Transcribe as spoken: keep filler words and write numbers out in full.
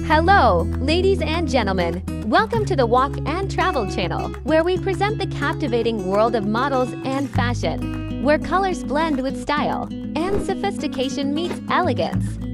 Hello, ladies and gentlemen. Welcome to the Walk and Travel channel, where we present the captivating world of models and fashion, where colors blend with style and sophistication meets elegance.